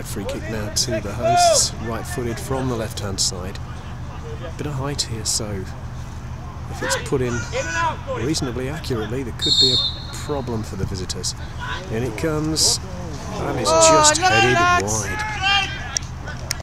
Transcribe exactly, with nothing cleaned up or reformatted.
free kick now to the hosts, right-footed from the left-hand side. Bit of height here, so if it's put in reasonably accurately, there could be a problem for the visitors. In it comes, and it's just headed wide.